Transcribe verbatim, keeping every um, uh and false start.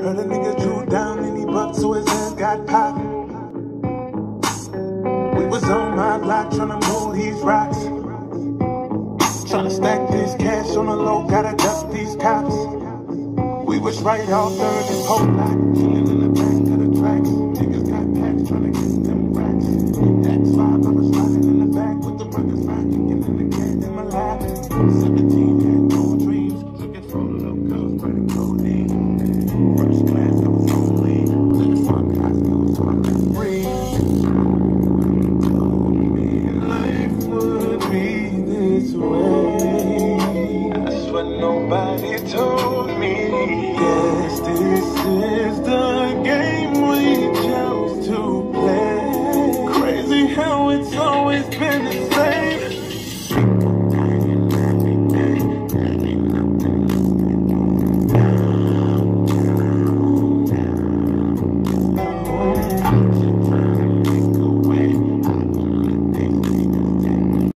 Heard a nigga drew down and he bucked so his ass got popped. We was on my block tryna move these rocks, tryna stack this cash on the low, gotta dust these cops. We was right off third and whole lot, chillin' in the back.